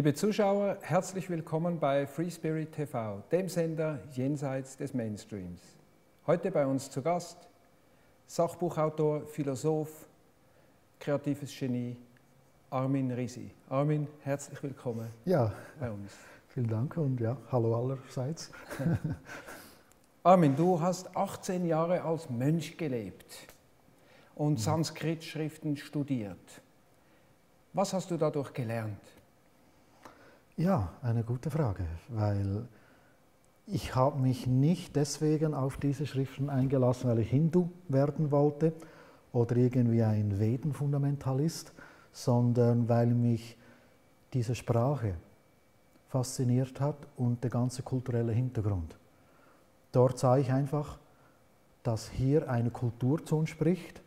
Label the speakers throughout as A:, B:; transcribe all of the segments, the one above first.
A: Liebe Zuschauer, herzlich willkommen bei Free Spirit TV, dem Sender jenseits des Mainstreams. Heute bei uns zu Gast Sachbuchautor, Philosoph, kreatives Genie Armin Risi. Armin, herzlich willkommen bei uns.
B: Vielen Dank und ja, hallo allerseits.
A: Armin, du hast 18 Jahre als Mönch gelebt und Sanskrit-Schriften studiert. Was hast du dadurch gelernt?
B: Ja, eine gute Frage, weil ich habe mich nicht deswegen auf diese Schriften eingelassen, weil ich Hindu werden wollte oder irgendwie ein Veden-Fundamentalist, sondern weil mich diese Sprache fasziniert hat und der ganze kulturelle Hintergrund. Dort sah ich einfach, dass hier eine Kultur zu uns spricht,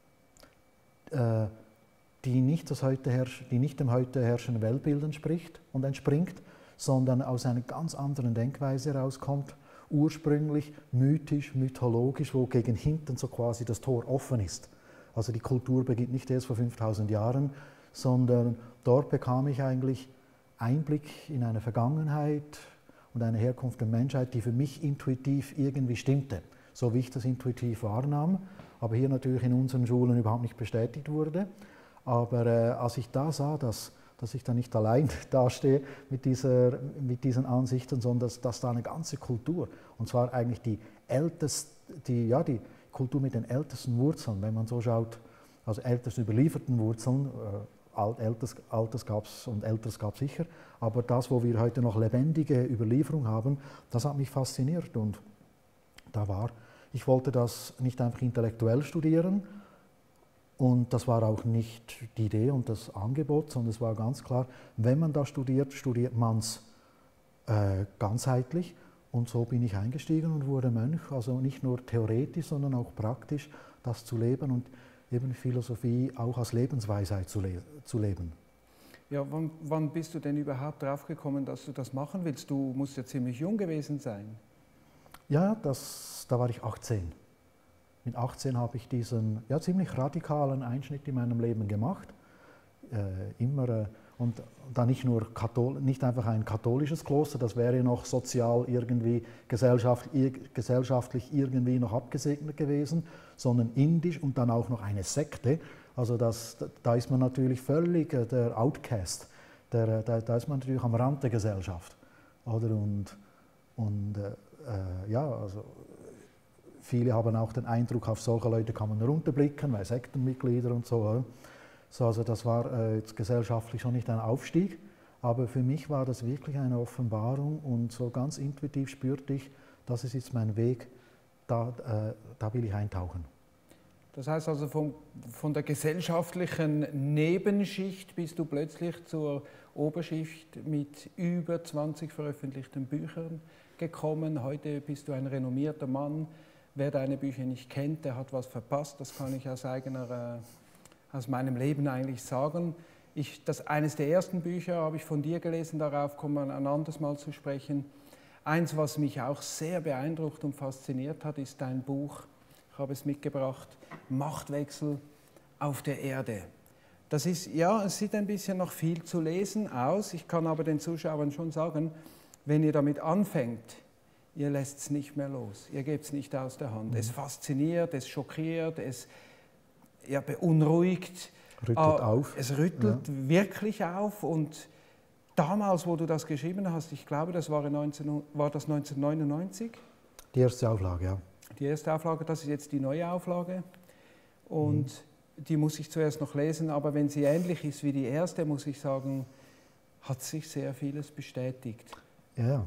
B: die nicht dem heute herrschenden Weltbild entspricht und entspringt, sondern aus einer ganz anderen Denkweise herauskommt, ursprünglich mythisch, mythologisch, wo gegen hinten so quasi das Tor offen ist. Also die Kultur beginnt nicht erst vor 5000 Jahren, sondern dort bekam ich eigentlich Einblick in eine Vergangenheit und eine Herkunft der Menschheit, die für mich intuitiv irgendwie stimmte, so wie ich das intuitiv wahrnahm, aber hier natürlich in unseren Schulen überhaupt nicht bestätigt wurde. Aber als ich da sah, dass ich da nicht allein dastehe mit diesen Ansichten, sondern dass da eine ganze Kultur, und zwar eigentlich die Kultur mit den ältesten Wurzeln, wenn man so schaut, also ältesten überlieferten Wurzeln, Altes gab es und Älteres gab es sicher, aber das, wo wir heute noch lebendige Überlieferung haben, das hat mich fasziniert und ich wollte das nicht einfach intellektuell studieren, und das war auch nicht die Idee und das Angebot, sondern es war ganz klar, wenn man das studiert, studiert man es ganzheitlich. Und so bin ich eingestiegen und wurde Mönch, also nicht nur theoretisch, sondern auch praktisch das zu leben und eben Philosophie auch als Lebensweisheit zu leben.
A: Ja, wann bist du denn überhaupt drauf gekommen, dass du das machen willst? Du musst ja ziemlich jung gewesen sein. Da
B: war ich 18. Mit 18 habe ich diesen ziemlich radikalen Einschnitt in meinem Leben gemacht. Und dann nicht einfach ein katholisches Kloster, das wäre noch sozial irgendwie, gesellschaftlich irgendwie noch abgesegnet gewesen, sondern indisch und dann auch noch eine Sekte. Also da ist man natürlich völlig der Outcast, da ist man natürlich am Rand der Gesellschaft. Oder? Also viele haben auch den Eindruck, auf solche Leute kann man runterblicken, weil Sektenmitglieder und so. Also das war jetzt gesellschaftlich schon nicht ein Aufstieg, aber für mich war das wirklich eine Offenbarung und so ganz intuitiv spürte ich, das ist jetzt mein Weg, da will ich eintauchen.
A: Das heißt also, von der gesellschaftlichen Nebenschicht bist du plötzlich zur Oberschicht mit über 20 veröffentlichten Büchern gekommen. Heute bist du ein renommierter Mann. Wer deine Bücher nicht kennt, der hat was verpasst, das kann ich aus meinem Leben eigentlich sagen. Eines der ersten Bücher habe ich von dir gelesen, darauf kommen wir ein anderes Mal zu sprechen. Eins, was mich auch sehr beeindruckt und fasziniert hat, ist dein Buch, ich habe es mitgebracht, Machtwechsel auf der Erde. Das ist, es sieht ein bisschen noch viel zu lesen aus, ich kann aber den Zuschauern schon sagen, wenn ihr damit anfängt, ihr lässt es nicht mehr los, ihr gebt es nicht aus der Hand. Es fasziniert, es schockiert, es beunruhigt.
B: Rüttelt auf.
A: Es rüttelt wirklich auf und damals, wo du das geschrieben hast, ich glaube, das war das 1999?
B: Die erste Auflage, ja.
A: Die erste Auflage, das ist jetzt die neue Auflage und die muss ich zuerst noch lesen, aber wenn sie ähnlich ist wie die erste, muss ich sagen, hat sich sehr vieles bestätigt.
B: Ja.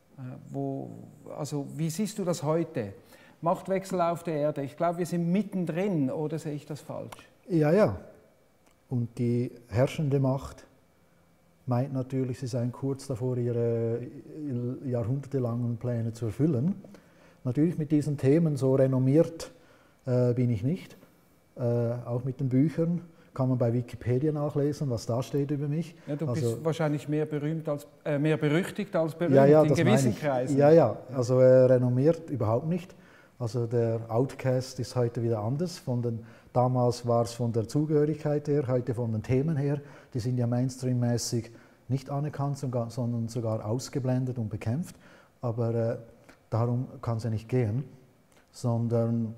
A: Wie siehst du das heute? Machtwechsel auf der Erde. Ich glaube, wir sind mittendrin, oder sehe ich das falsch?
B: Ja. Und die herrschende Macht meint natürlich, sie seien kurz davor, ihre jahrhundertelangen Pläne zu erfüllen. Natürlich mit diesen Themen so renommiert bin ich nicht. Auch mit den Büchern kann man bei Wikipedia nachlesen, was da steht über mich.
A: Ja, du bist wahrscheinlich mehr berüchtigt als berühmt in gewissen Kreisen.
B: Also renommiert überhaupt nicht. Also der Outcast ist heute wieder anders. Damals war es von der Zugehörigkeit her, heute von den Themen her. Die sind ja mainstreammäßig nicht anerkannt, sondern sogar ausgeblendet und bekämpft. Aber darum kann es ja nicht gehen, sondern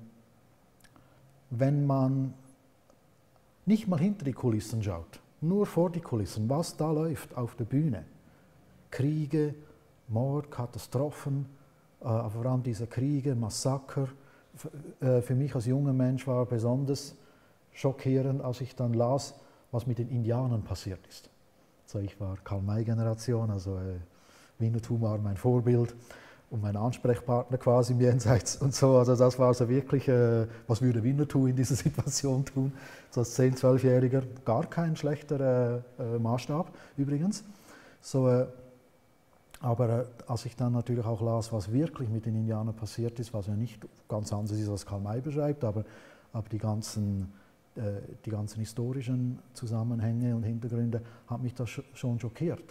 B: wenn man nicht mal hinter die Kulissen schaut, nur vor die Kulissen, was da läuft auf der Bühne, Kriege, Mord, Katastrophen, vor allem diese Kriege, Massaker. Für mich als junger Mensch war besonders schockierend, als ich dann las, was mit den Indianern passiert ist. Also ich war Karl-May-Generation, also Winnetou war mein Vorbild und mein Ansprechpartner quasi im Jenseits und so. Also das war so wirklich, was würde Winnetou in dieser Situation tun? So als 10-, 12-Jähriger gar kein schlechter Maßstab übrigens. So, aber als ich dann natürlich auch las, was wirklich mit den Indianern passiert ist, was ja nicht ganz anders ist, als Karl May beschreibt, aber die ganzen historischen Zusammenhänge und Hintergründe, hat mich das schon schockiert.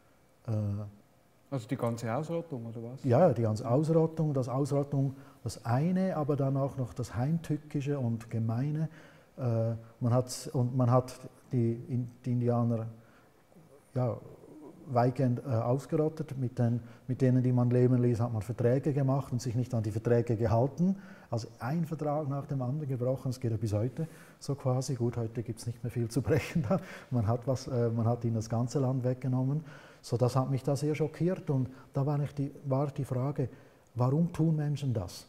A: Also die ganze Ausrottung, oder was?
B: Ja, die ganze Ausrottung, das eine, aber dann auch noch das Heimtückische und Gemeine. Man hat die Indianer ja, weitgehend ausgerottet. Mit denen, die man leben ließ, hat man Verträge gemacht und sich nicht an die Verträge gehalten. Also ein Vertrag nach dem anderen gebrochen, das geht ja bis heute so quasi. Gut, heute gibt es nicht mehr viel zu brechen da. Man hat ihnen das ganze Land weggenommen. So, das hat mich da sehr schockiert und da war die Frage, warum tun Menschen das?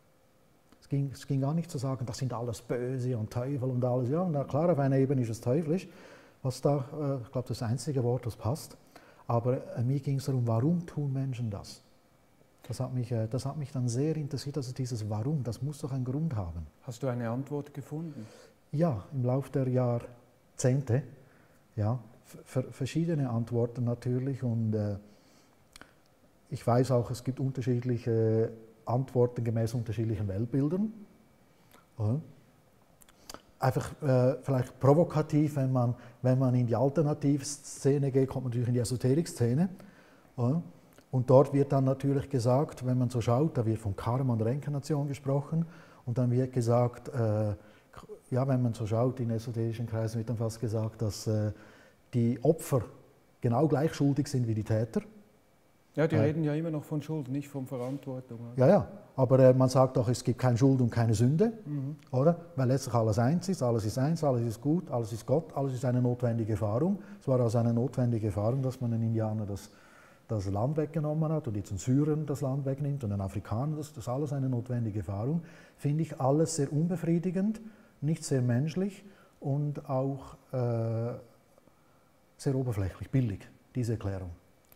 B: Es ging gar nicht zu sagen, das sind alles Böse und Teufel und alles. Ja, na klar, auf einer Ebene ist es teuflisch, was da, ich glaube, das einzige Wort, das passt. Aber mir ging es darum, warum tun Menschen das? Das hat mich dann sehr interessiert, also dieses Warum, das muss doch einen Grund haben.
A: Hast du eine Antwort gefunden?
B: Ja, im Laufe der Jahrzehnte, ja, verschiedene Antworten natürlich und ich weiß auch, es gibt unterschiedliche Antworten gemäß unterschiedlichen Weltbildern. Ja. Einfach vielleicht provokativ, wenn man in die Alternativszene geht, kommt man natürlich in die Esoterik-Szene. Ja. Und dort wird dann natürlich gesagt, wenn man so schaut, da wird von Karma und Reinkarnation gesprochen und dann wird gesagt, ja, wenn man so schaut, in esoterischen Kreisen wird dann fast gesagt, dass die Opfer genau gleich schuldig sind wie die Täter.
A: Ja, die reden ja immer noch von Schuld, nicht von Verantwortung.
B: Ja, ja, aber man sagt auch, es gibt keine Schuld und keine Sünde, oder? Weil letztlich alles eins, alles ist gut, alles ist Gott, alles ist eine notwendige Erfahrung. Es war also eine notwendige Erfahrung, dass man den Indianern das Land weggenommen hat und jetzt den Syrern das Land wegnimmt und den Afrikanern, das ist alles eine notwendige Erfahrung. Finde ich alles sehr unbefriedigend, nicht sehr menschlich und auch sehr oberflächlich, billig, diese Erklärung.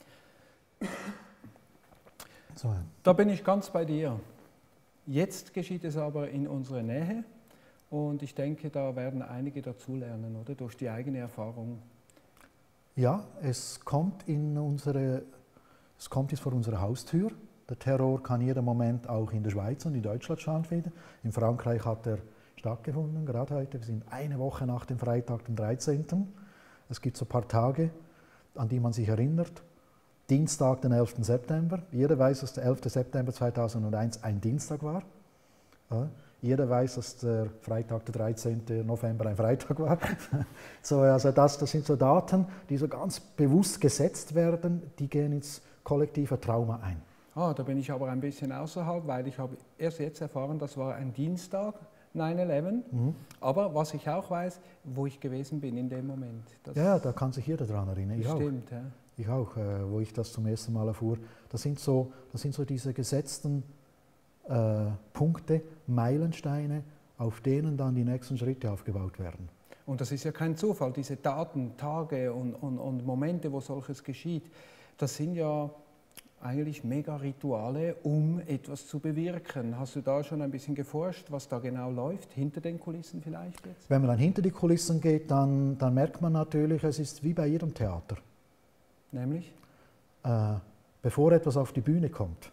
B: So.
A: Da bin ich ganz bei dir. Jetzt geschieht es aber in unserer Nähe und ich denke, da werden einige dazulernen, oder? Durch die eigene Erfahrung.
B: Ja, es kommt jetzt vor unserer Haustür. Der Terror kann jeden Moment auch in der Schweiz und in Deutschland stattfinden. In Frankreich hat er stattgefunden, gerade heute. Wir sind eine Woche nach dem Freitag, dem 13. Es gibt so ein paar Tage, an die man sich erinnert. Dienstag, den 11. September. Jeder weiß, dass der 11. September 2001 ein Dienstag war. Ja. Jeder weiß, dass der Freitag, der 13. November ein Freitag war. So, also das sind so Daten, die so ganz bewusst gesetzt werden, die gehen ins kollektive Trauma ein.
A: Da bin ich aber ein bisschen außerhalb, weil ich habe erst jetzt erfahren, das war ein Dienstag, 9/11. Aber was ich auch weiß, wo ich gewesen bin in dem Moment.
B: Ja, da kann sich jeder daran erinnern. Ich
A: stimmt,
B: auch.
A: Ja.
B: Ich auch, wo ich das zum ersten Mal erfuhr. Das sind so diese gesetzten Punkte, Meilensteine, auf denen dann die nächsten Schritte aufgebaut werden.
A: Und das ist ja kein Zufall, diese Daten, Tage und Momente, wo solches geschieht, das sind ja eigentlich Mega-Rituale, um etwas zu bewirken. Hast du da schon ein bisschen geforscht, was da genau läuft, hinter den Kulissen vielleicht jetzt?
B: Wenn man dann hinter die Kulissen geht, dann merkt man natürlich, es ist wie bei jedem Theater.
A: Nämlich?
B: Bevor etwas auf die Bühne kommt,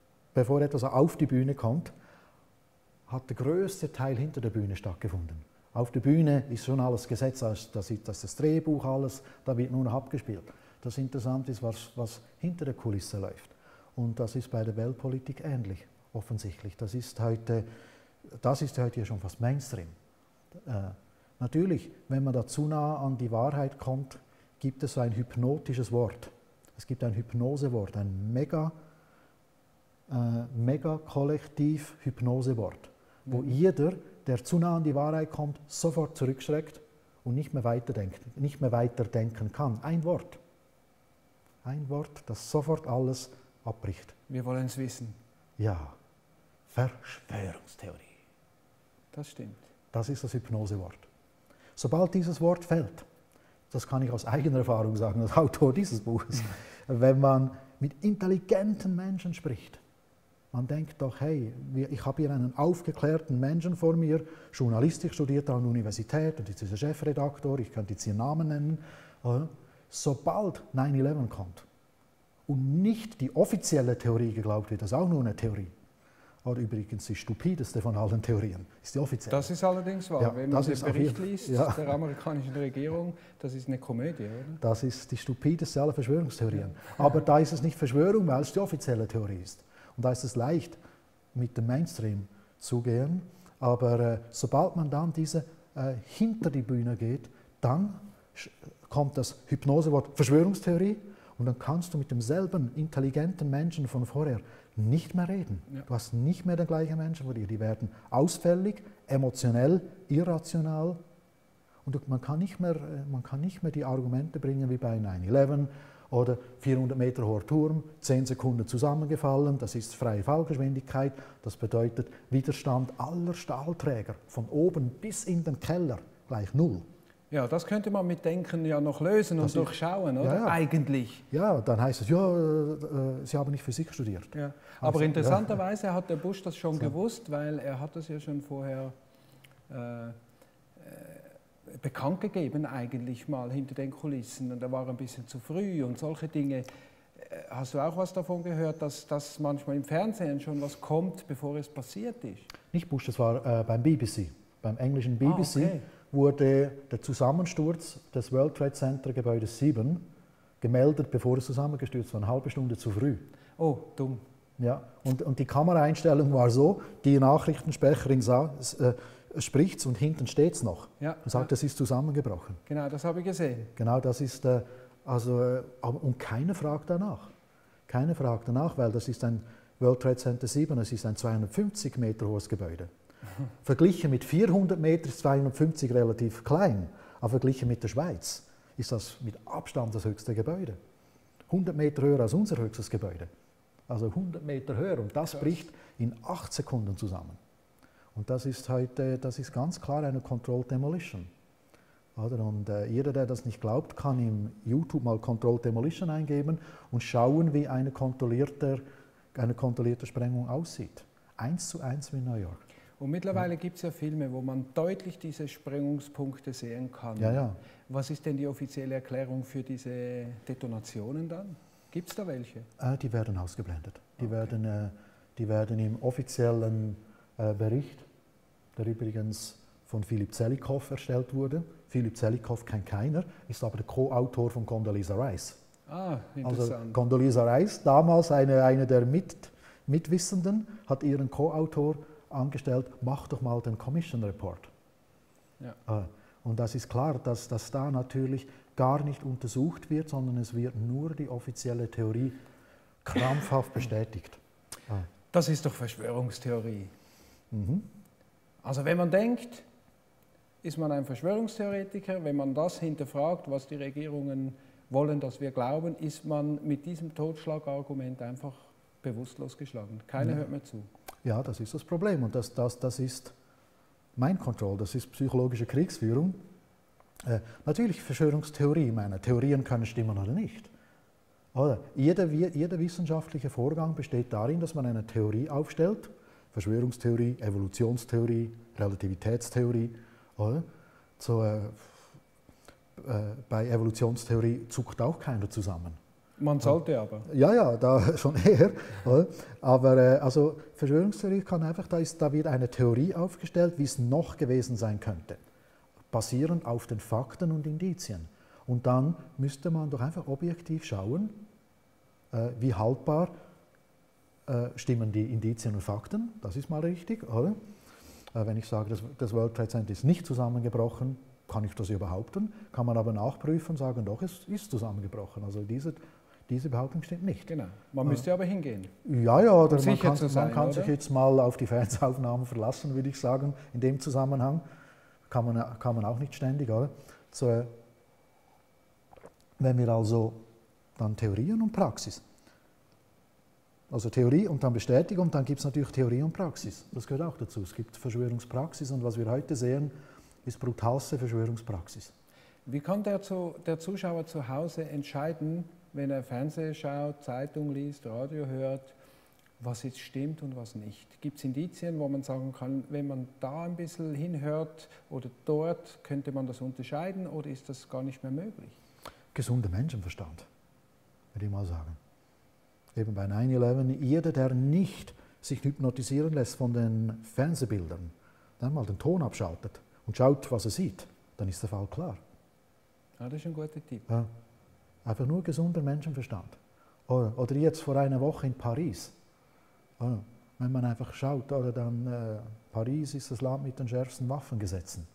B: hat der größte Teil hinter der Bühne stattgefunden. Auf der Bühne ist schon alles gesetzt, das ist das Drehbuch, alles, da wird nur noch abgespielt. Das Interessante ist, was hinter der Kulisse läuft. Und das ist bei der Weltpolitik ähnlich, offensichtlich. Das ist heute ja schon fast Mainstream. Natürlich, wenn man da zu nah an die Wahrheit kommt, gibt es so ein hypnotisches Wort. Es gibt ein Hypnosewort, ein mega kollektiv Hypnosewort, wo jeder, der zu nah an die Wahrheit kommt, sofort zurückschreckt und nicht mehr weiterdenken kann. Ein Wort, das sofort alles abbricht.
A: Wir wollen es wissen.
B: Ja, Verschwörungstheorie.
A: Das stimmt.
B: Das ist das Hypnosewort. Sobald dieses Wort fällt, das kann ich aus eigener Erfahrung sagen, als Autor dieses Buches, wenn man mit intelligenten Menschen spricht, man denkt doch, hey, ich habe hier einen aufgeklärten Menschen vor mir, Journalistik studiert an der Universität und jetzt ist er Chefredaktor, ich könnte jetzt ihren Namen nennen. Sobald 9/11 kommt und nicht die offizielle Theorie geglaubt wird, das ist auch nur eine Theorie. Oder übrigens die stupideste von allen Theorien ist die offizielle.
A: Das ist allerdings wahr.
B: Ja,
A: wenn man den Bericht
B: jeden,
A: liest
B: ja,
A: der amerikanischen Regierung, das ist eine Komödie, oder?
B: Das ist die stupideste aller Verschwörungstheorien. Aber da ist es nicht Verschwörung, weil es die offizielle Theorie ist. Und da ist es leicht, mit dem Mainstream zu gehen. Aber sobald man dann hinter die Bühne geht, dann kommt das Hypnosewort Verschwörungstheorie und dann kannst du mit demselben intelligenten Menschen von vorher nicht mehr reden. Ja. Du hast nicht mehr den gleichen Menschen vor dir. Die werden ausfällig, emotionell, irrational und man kann nicht mehr die Argumente bringen wie bei 9/11 oder 400 Meter hoher Turm, 10 Sekunden zusammengefallen, das ist freie Fallgeschwindigkeit, das bedeutet Widerstand aller Stahlträger von oben bis in den Keller gleich 0.
A: Ja, das könnte man mit Denken ja noch lösen und durchschauen, oder?
B: Ja.
A: Eigentlich.
B: Ja, dann heißt es, Sie haben nicht Physik studiert.
A: Ja. Aber interessanterweise hat der Bush das schon gewusst, weil er hat das ja schon vorher bekannt gegeben, eigentlich mal hinter den Kulissen. Und er war ein bisschen zu früh und solche Dinge. Hast du auch was davon gehört, dass manchmal im Fernsehen schon was kommt, bevor es passiert ist?
B: Nicht Bush, das war beim BBC, beim englischen BBC.
A: Okay.
B: Wurde der Zusammensturz des World Trade Center Gebäudes 7 gemeldet, bevor es zusammengestürzt war, eine halbe Stunde zu früh.
A: Oh, dumm.
B: Ja, und die Kameraeinstellung war so, die Nachrichtensprecherin spricht und hinten steht es noch und sagt, es ist zusammengebrochen.
A: Genau, das habe ich gesehen.
B: Genau, das ist, und keiner fragt danach. Keiner fragt danach, weil das ist ein World Trade Center 7, es ist ein 250 Meter hohes Gebäude. Verglichen mit 400 Metern ist 250 relativ klein, aber verglichen mit der Schweiz ist das mit Abstand das höchste Gebäude. 100 Meter höher als unser höchstes Gebäude. Also 100 Meter höher und das bricht in 8 Sekunden zusammen. Und das ist ganz klar eine Controlled Demolition. Und jeder, der das nicht glaubt, kann im YouTube mal Controlled Demolition eingeben und schauen, wie eine kontrollierte Sprengung aussieht. 1:1 wie in New York.
A: Und mittlerweile gibt es ja Filme, wo man deutlich diese Sprengungspunkte sehen kann.
B: Ja.
A: Was ist denn die offizielle Erklärung für diese Detonationen dann? Gibt es da welche?
B: Die werden ausgeblendet. Die
A: Okay.
B: werden im offiziellen Bericht, der übrigens von Philipp Zelikow erstellt wurde. Philipp Zelikow kennt keiner, ist aber der Co-Autor von Condoleezza Rice.
A: Ah, interessant.
B: Also Condoleezza Rice, damals eine der Mitwissenden, hat ihren Co-Autor angestellt, mach doch mal den Commission Report.
A: Ja.
B: Und das ist klar, dass das da natürlich gar nicht untersucht wird, sondern es wird nur die offizielle Theorie krampfhaft bestätigt.
A: Das ist doch Verschwörungstheorie.
B: Mhm.
A: Also wenn man denkt, ist man ein Verschwörungstheoretiker. Wenn man das hinterfragt, was die Regierungen wollen, dass wir glauben, ist man mit diesem Totschlagargument einfach bewusstlos geschlagen. Keiner hört mehr zu.
B: Ja, das ist das Problem und das ist Mind Control, das ist psychologische Kriegsführung. Natürlich Verschwörungstheorie, meine Theorien können stimmen oder nicht. Oder? Jeder wissenschaftliche Vorgang besteht darin, dass man eine Theorie aufstellt, Verschwörungstheorie, Evolutionstheorie, Relativitätstheorie. Oder? Bei Evolutionstheorie zuckt auch keiner zusammen.
A: Man sollte aber.
B: Ja, da schon eher. Aber also Verschwörungstheorie kann einfach, da wird eine Theorie aufgestellt, wie es noch gewesen sein könnte, basierend auf den Fakten und Indizien. Und dann müsste man doch einfach objektiv schauen, wie haltbar stimmen die Indizien und Fakten, das ist mal richtig, oder? Wenn ich sage, das World Trade Center ist nicht zusammengebrochen, kann ich das ja behaupten, kann man aber nachprüfen und sagen, doch, es ist zusammengebrochen. Also diese Behauptung stimmt nicht.
A: Genau. Man müsste aber hingehen.
B: Ja, oder
A: sicher zu sein,
B: man kann
A: oder?
B: sich jetzt mal auf die Fernsehaufnahmen verlassen, würde ich sagen, in dem Zusammenhang. Kann man auch nicht ständig, oder? So, wenn wir also dann Theorien und Praxis. Also Theorie und dann Bestätigung, dann gibt es natürlich Theorie und Praxis. Das gehört auch dazu. Es gibt Verschwörungspraxis und was wir heute sehen, ist brutalste Verschwörungspraxis.
A: Wie kann der Zuschauer zu Hause entscheiden, wenn er Fernsehen schaut, Zeitung liest, Radio hört, was jetzt stimmt und was nicht? Gibt es Indizien, wo man sagen kann, wenn man da ein bisschen hinhört oder dort, könnte man das unterscheiden oder ist das gar nicht mehr möglich?
B: Gesunder Menschenverstand, würde ich mal sagen. Eben bei 9/11, jeder, der nicht sich hypnotisieren lässt von den Fernsehbildern, dann mal den Ton abschaltet und schaut, was er sieht, dann ist der Fall klar.
A: Ja, das ist ein guter Tipp.
B: Ja, einfach nur gesunder Menschenverstand. Oder jetzt vor einer Woche in Paris. Ja, wenn man einfach schaut, oder dann Paris ist das Land mit den schärfsten Waffengesetzen.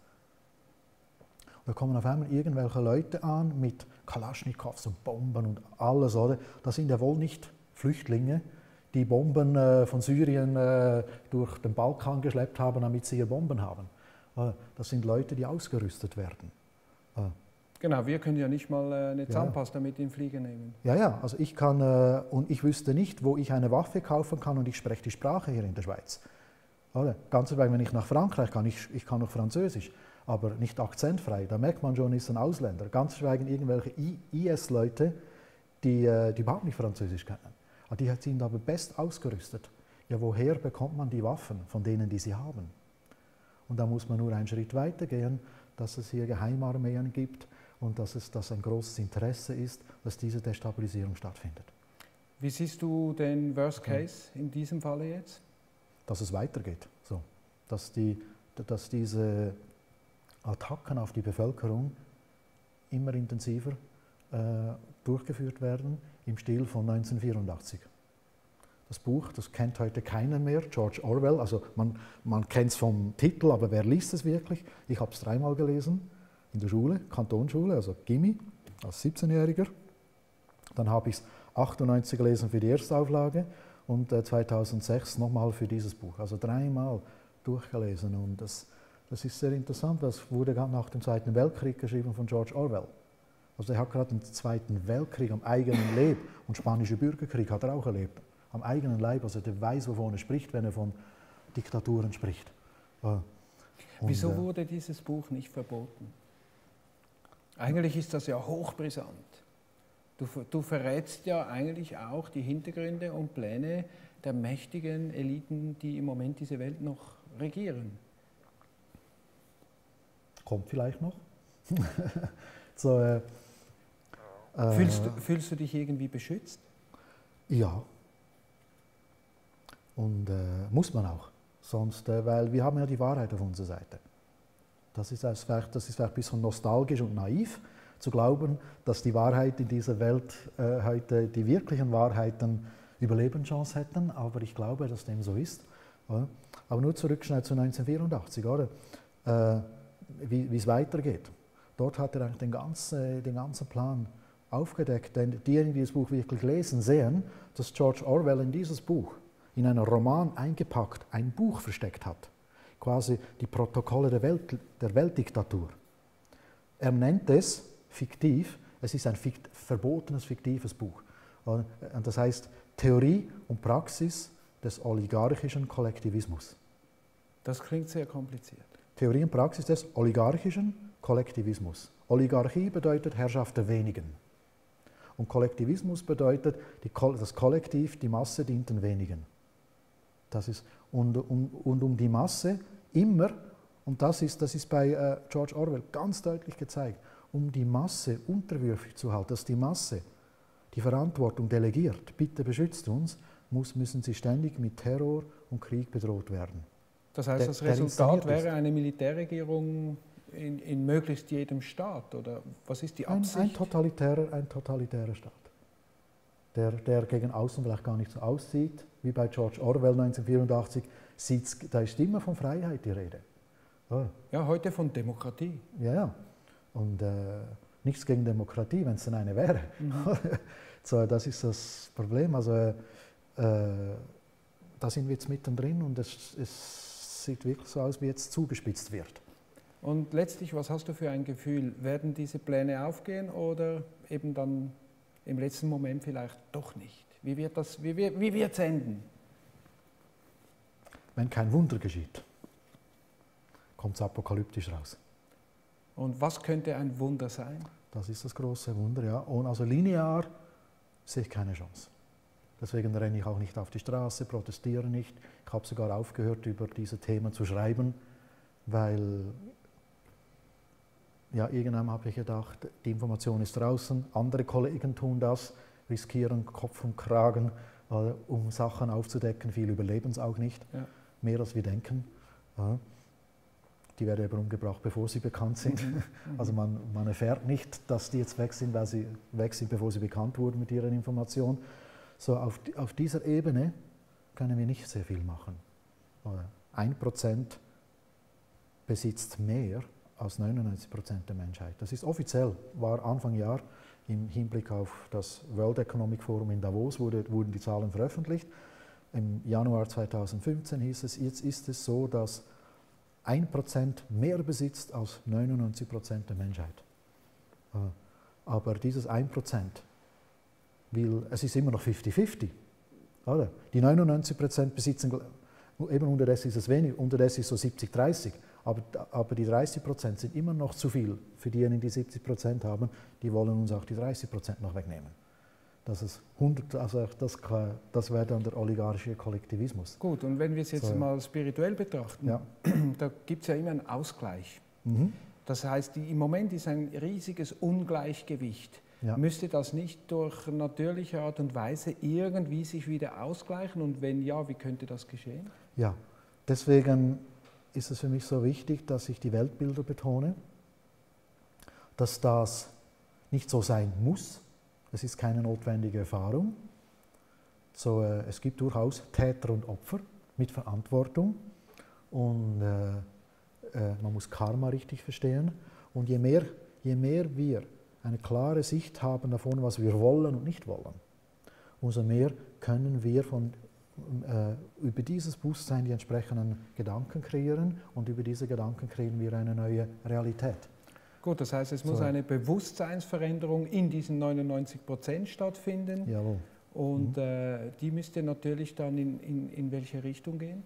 B: Da kommen auf einmal irgendwelche Leute an mit Kalaschnikows und Bomben und alles, oder? Das sind ja wohl nicht Flüchtlinge, die Bomben von Syrien durch den Balkan geschleppt haben, damit sie hier Bomben haben. Das sind Leute, die ausgerüstet werden.
A: Genau, wir können ja nicht mal eine Zahnpasta mit in den Flieger nehmen.
B: Ja, also ich kann, und ich wüsste nicht, wo ich eine Waffe kaufen kann und ich spreche die Sprache hier in der Schweiz. Ganz wenn ich nach Frankreich kann, ich kann noch Französisch, aber nicht akzentfrei. Da merkt man schon, ist ein Ausländer. Ganz schweigen irgendwelche IS-Leute, die überhaupt nicht Französisch kennen. Die sind aber best ausgerüstet. Ja, woher bekommt man die Waffen? Von denen, die sie haben. Und da muss man nur einen Schritt weiter gehen, dass es hier Geheimarmeen gibt und dass ein großes Interesse ist, dass diese Destabilisierung stattfindet.
A: Wie siehst du den Worst Case in diesem Falle jetzt?
B: Dass es weitergeht. So. Dass diese Attacken auf die Bevölkerung immer intensiver durchgeführt werden, im Stil von 1984. Das Buch, das kennt heute keiner mehr, George Orwell, also man kennt es vom Titel, aber wer liest es wirklich? Ich habe es 3-mal gelesen, in der Schule, Kantonsschule, also Gimmi, als 17-Jähriger. Dann habe ich es 1998 gelesen für die Erstauflage und 2006 nochmal für dieses Buch, also 3-mal durchgelesen. Und das ist sehr interessant, das wurde nach dem Zweiten Weltkrieg geschrieben von George Orwell. Also er hat gerade den Zweiten Weltkrieg am eigenen Leib und Spanische Bürgerkrieg hat er auch erlebt, am eigenen Leib. Also der weiß, wovon er spricht, wenn er von Diktaturen spricht.
A: Wieso wurde dieses Buch nicht verboten? Eigentlich ist das ja hochbrisant. Du verrätst ja eigentlich auch die Hintergründe und Pläne der mächtigen Eliten, die im Moment diese Welt noch regieren.
B: Kommt vielleicht noch. So,
A: Fühlst du dich irgendwie beschützt?
B: Ja. Und muss man auch. Sonst, weil wir haben ja die Wahrheit auf unserer Seite. Das ist vielleicht ein bisschen nostalgisch und naiv, zu glauben, dass die Wahrheit in dieser Welt heute, die wirklichen Wahrheiten Überlebenschance hätten, aber ich glaube, dass dem so ist. Aber nur zurück schnell zu 1984, oder? Wie es weitergeht. Dort hat er eigentlich den ganzen Plan aufgedeckt, denn diejenigen, die das Buch wirklich lesen, sehen, dass George Orwell in dieses Buch, in einen Roman eingepackt, ein Buch versteckt hat. Quasi die Protokolle der Weltdiktatur. Er nennt es fiktiv, es ist ein verbotenes, fiktives Buch. Und das heißt Theorie und Praxis des oligarchischen Kollektivismus.
A: Das klingt sehr kompliziert.
B: Theorie und Praxis des oligarchischen Kollektivismus. Oligarchie bedeutet Herrschaft der Wenigen. Und Kollektivismus bedeutet, das Kollektiv, die Masse dient den Wenigen. Und um die Masse immer, und das ist bei George Orwell ganz deutlich gezeigt, um die Masse unterwürfig zu halten, dass die Masse die Verantwortung delegiert, bitte beschützt uns, müssen sie ständig mit Terror und Krieg bedroht werden.
A: Das heißt, das Resultat wäre eine Militärregierung in möglichst jedem Staat, oder was ist die Absicht?
B: Ein totalitärer Staat, der gegen außen vielleicht gar nicht so aussieht, wie bei George Orwell 1984, da ist immer von Freiheit die Rede.
A: Ja, heute von Demokratie.
B: Ja. Und nichts gegen Demokratie, wenn es denn eine wäre. So, das ist das Problem. Also da sind wir jetzt mittendrin und es sieht wirklich so aus, wie jetzt zugespitzt wird.
A: Und letztlich, was hast du für ein Gefühl? Werden diese Pläne aufgehen oder eben dann im letzten Moment vielleicht doch nicht? Wie wird es enden?
B: Wenn kein Wunder geschieht, kommt es apokalyptisch raus.
A: Und was könnte ein Wunder sein?
B: Das ist das große Wunder, ja. Und also linear sehe ich keine Chance. Deswegen renne ich auch nicht auf die Straße, protestiere nicht. Ich habe sogar aufgehört, über diese Themen zu schreiben, weil ja, irgendwann habe ich gedacht, die Information ist draußen, andere Kollegen tun das, riskieren Kopf und Kragen, um Sachen aufzudecken. Viele überleben es auch nicht, mehr als wir denken. Ja. Die werden eben umgebracht, bevor sie bekannt sind. Also man erfährt nicht, dass die jetzt weg sind, weil sie weg sind, bevor sie bekannt wurden mit ihrer Information. So auf dieser Ebene können wir nicht sehr viel machen. 1% besitzt mehr als 99% der Menschheit. Das ist offiziell, war Anfang Jahr im Hinblick auf das World Economic Forum in Davos, wurden die Zahlen veröffentlicht. Im Januar 2015 hieß es, jetzt ist es so, dass 1% mehr besitzt als 99% der Menschheit. Aber dieses 1% es ist immer noch 50-50. Die 99% besitzen, eben unterdessen ist es wenig, unterdessen ist es so 70-30. Aber die 30% sind immer noch zu viel für diejenigen, die 70% haben, die wollen uns auch die 30% noch wegnehmen. Das wäre dann der oligarchische Kollektivismus.
A: Gut, und wenn wir es jetzt mal spirituell betrachten, da gibt es ja immer einen Ausgleich. Das heißt, im Moment ist ein riesiges Ungleichgewicht. Ja. Müsste das nicht durch natürliche Art und Weise irgendwie sich wieder ausgleichen? Und wenn ja, wie könnte das geschehen?
B: Ja, deswegen ist es für mich so wichtig, dass ich die Weltbilder betone, dass das nicht so sein muss. Es ist keine notwendige Erfahrung. So, es gibt durchaus Täter und Opfer mit Verantwortung und man muss Karma richtig verstehen. Und je mehr wir eine klare Sicht haben davon, was wir wollen und nicht wollen, umso mehr können wir über dieses Bewusstsein die entsprechenden Gedanken kreieren und über diese Gedanken kreieren wir eine neue Realität.
A: Gut, das heißt, es muss eine Bewusstseinsveränderung in diesen 99% stattfinden.
B: Jawohl.
A: Und die müsste natürlich dann in welche Richtung gehen?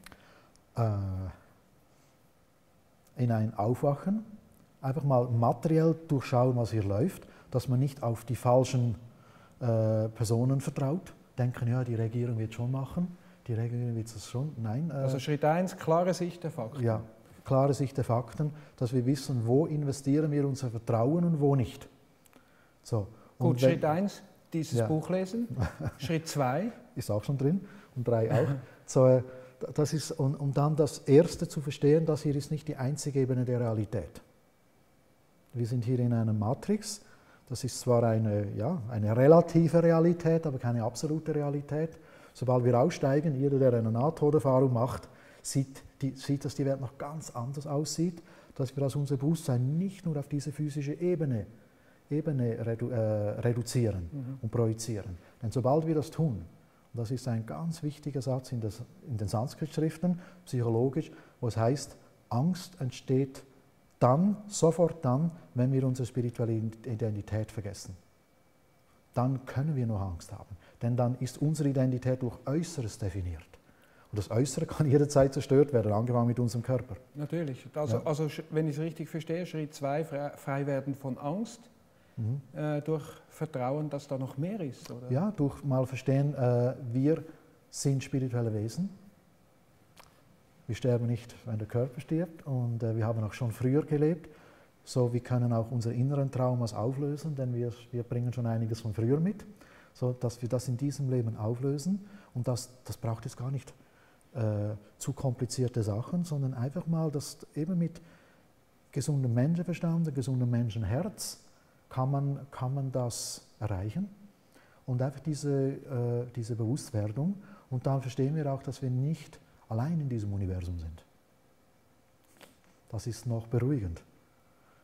B: In ein Aufwachen, einfach mal materiell durchschauen, was hier läuft, dass man nicht auf die falschen Personen vertraut, denken, ja, die Regierung wird schon machen, die Regierung wird es schon, nein.
A: Also Schritt 1, klare Sicht der Fakten.
B: Ja, klare Sicht der Fakten, dass wir wissen, wo investieren wir unser Vertrauen und wo nicht. So.
A: Gut, Schritt 1, dieses Buch lesen. Schritt 2.
B: Ist auch schon drin und 3 auch. So, das ist, und dann das Erste zu verstehen, das hier ist nicht die einzige Ebene der Realität. Wir sind hier in einer Matrix. Das ist zwar eine relative Realität, aber keine absolute Realität. Sobald wir aussteigen, jeder, der eine Nahtoderfahrung macht, sieht, dass die Welt noch ganz anders aussieht, dass wir aus unserem Bewusstsein nicht nur auf diese physische Ebene reduzieren und projizieren. Denn sobald wir das tun, und das ist ein ganz wichtiger Satz in den Sanskrit-Schriften, psychologisch, wo es heißt, Angst entsteht sofort dann, wenn wir unsere spirituelle Identität vergessen. Dann können wir noch Angst haben, denn dann ist unsere Identität durch Äußeres definiert. Und das Äußere kann jederzeit zerstört werden, angefangen mit unserem Körper.
A: Natürlich. Also wenn ich es richtig verstehe, Schritt 2, frei werden von Angst, durch Vertrauen, dass da noch mehr ist, oder?
B: Ja, durch mal verstehen, wir sind spirituelle Wesen. Wir sterben nicht, wenn der Körper stirbt, und wir haben auch schon früher gelebt. So, wir können auch unsere inneren Traumas auflösen, denn wir bringen schon einiges von früher mit, so dass wir das in diesem Leben auflösen. Und das braucht jetzt gar nicht zu komplizierte Sachen, sondern einfach mal, dass eben mit gesundem Menschenverstand, gesundem Menschenherz kann man das erreichen. Und einfach diese Bewusstwerdung. Und dann verstehen wir auch, dass wir nicht allein in diesem Universum sind. Das ist noch beruhigend.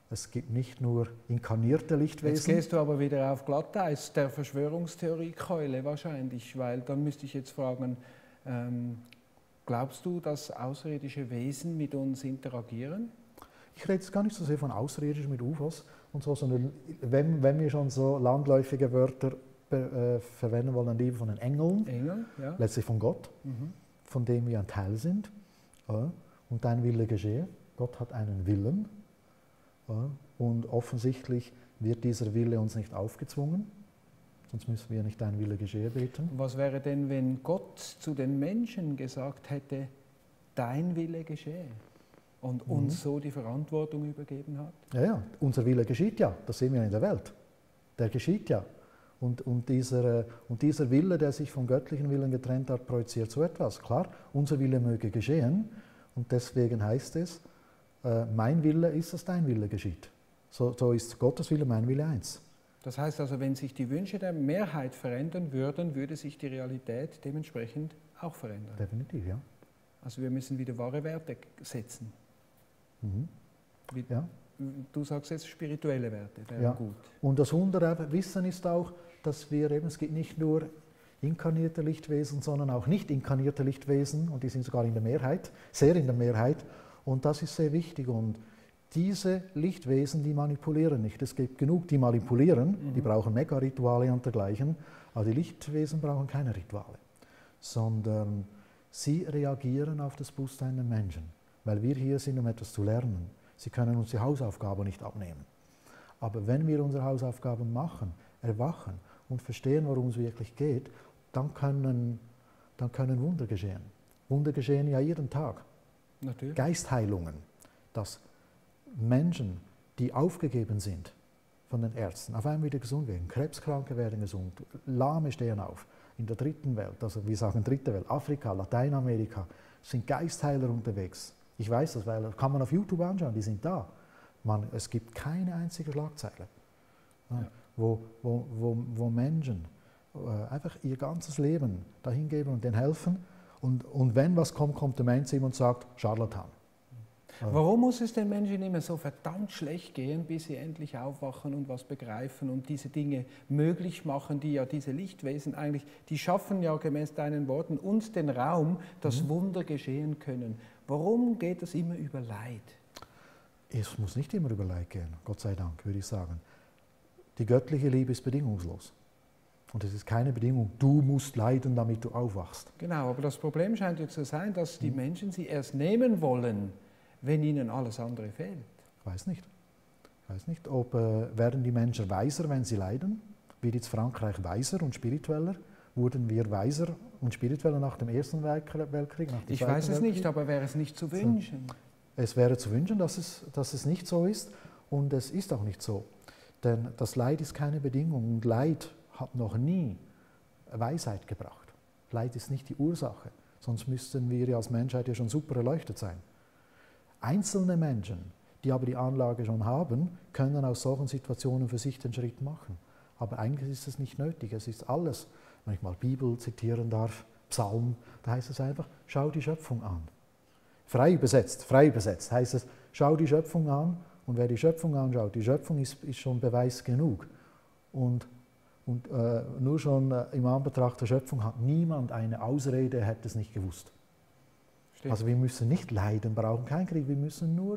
B: Es gibt nicht nur inkarnierte Lichtwesen.
A: Jetzt gehst du aber wieder auf Glatteis der Verschwörungstheorie-Keule wahrscheinlich, weil dann müsste ich jetzt fragen, glaubst du, dass außerirdische Wesen mit uns interagieren?
B: Ich rede jetzt gar nicht so sehr von außerirdisch mit UFOs und so, sondern wenn wir schon so landläufige Wörter verwenden wollen, lieber von den Engeln,
A: Ja.
B: letztlich von Gott, von dem wir ein Teil sind. Und dein Wille geschehe. Gott hat einen Willen. Und offensichtlich wird dieser Wille uns nicht aufgezwungen, sonst müssen wir nicht dein Wille geschehe beten.
A: Was wäre denn, wenn Gott zu den Menschen gesagt hätte, dein Wille geschehe und uns so die Verantwortung übergeben hat?
B: Ja, unser Wille geschieht ja, das sehen wir in der Welt. Der geschieht ja. Und dieser Wille, der sich vom göttlichen Willen getrennt hat, projiziert so etwas. Klar, unser Wille möge geschehen und deswegen heißt es, mein Wille ist, dass dein Wille geschieht. So ist Gottes Wille, mein Wille eins.
A: Das heißt also, wenn sich die Wünsche der Mehrheit verändern würden, würde sich die Realität dementsprechend auch verändern.
B: Definitiv, ja.
A: Also wir müssen wieder wahre Werte setzen.
B: Ja.
A: Du sagst jetzt spirituelle Werte, wären
B: Ja.
A: gut.
B: Und das Wissen ist auch, dass es gibt nicht nur inkarnierte Lichtwesen, sondern auch nicht inkarnierte Lichtwesen, und die sind sogar in der Mehrheit, sehr in der Mehrheit, und das ist sehr wichtig. Und diese Lichtwesen, die manipulieren nicht. Es gibt genug, die manipulieren, die brauchen Mega-Rituale und dergleichen, aber die Lichtwesen brauchen keine Rituale, sondern sie reagieren auf das Bewusstsein der Menschen, weil wir hier sind, um etwas zu lernen. Sie können uns die Hausaufgabe nicht abnehmen. Aber wenn wir unsere Hausaufgaben machen, erwachen und verstehen, worum es wirklich geht, dann können Wunder geschehen. Wunder geschehen ja jeden Tag.
A: Natürlich.
B: Geistheilungen, dass Menschen, die aufgegeben sind von den Ärzten, auf einmal wieder gesund werden. Krebskranke werden gesund, Lahme stehen auf. In der dritten Welt, also wir sagen dritte Welt, Afrika, Lateinamerika, sind Geistheiler unterwegs. Ich weiß das, weil das kann man auf YouTube anschauen, die sind da. Es gibt keine einzige Schlagzeile, wo Menschen einfach ihr ganzes Leben dahin geben und denen helfen. Und wenn was kommt, kommt der Mainstream und sagt, Scharlatan.
A: Warum muss es den Menschen immer so verdammt schlecht gehen, bis sie endlich aufwachen und was begreifen und diese Dinge möglich machen, die ja diese Lichtwesen eigentlich, die schaffen ja gemäß deinen Worten uns den Raum, dass Wunder geschehen können. Warum geht es immer über Leid?
B: Es muss nicht immer über Leid gehen, Gott sei Dank, würde ich sagen. Die göttliche Liebe ist bedingungslos. Und es ist keine Bedingung, du musst leiden, damit du aufwachst.
A: Genau, aber das Problem scheint ja zu sein, dass die Menschen sie erst nehmen wollen, wenn ihnen alles andere fehlt.
B: Ich weiß nicht. Werden die Menschen weiser, wenn sie leiden? Wird jetzt Frankreich weiser und spiritueller? Wurden wir weiser und spiritueller nach dem Ersten Weltkrieg? Nach dem
A: Ich
B: Zweiten
A: weiß es
B: Weltkrieg?
A: nicht, aber wäre es nicht zu wünschen?
B: Es wäre zu wünschen, dass es nicht so ist, und es ist auch nicht so. Denn das Leid ist keine Bedingung, und Leid hat noch nie Weisheit gebracht. Leid ist nicht die Ursache, sonst müssten wir ja als Menschheit ja schon super erleuchtet sein. Einzelne Menschen, die aber die Anlage schon haben, können aus solchen Situationen für sich den Schritt machen. Aber eigentlich ist es nicht nötig. Es ist alles, wenn ich mal Bibel zitieren darf, Psalm, da heißt es einfach, schau die Schöpfung an. Frei übersetzt heißt es, schau die Schöpfung an, und wer die Schöpfung anschaut, die Schöpfung ist schon Beweis genug. Und nur schon im Anbetracht der Schöpfung hat niemand eine Ausrede, er hätte es nicht gewusst.
A: Stimmt.
B: Also wir müssen nicht leiden, brauchen keinen Krieg, wir müssen nur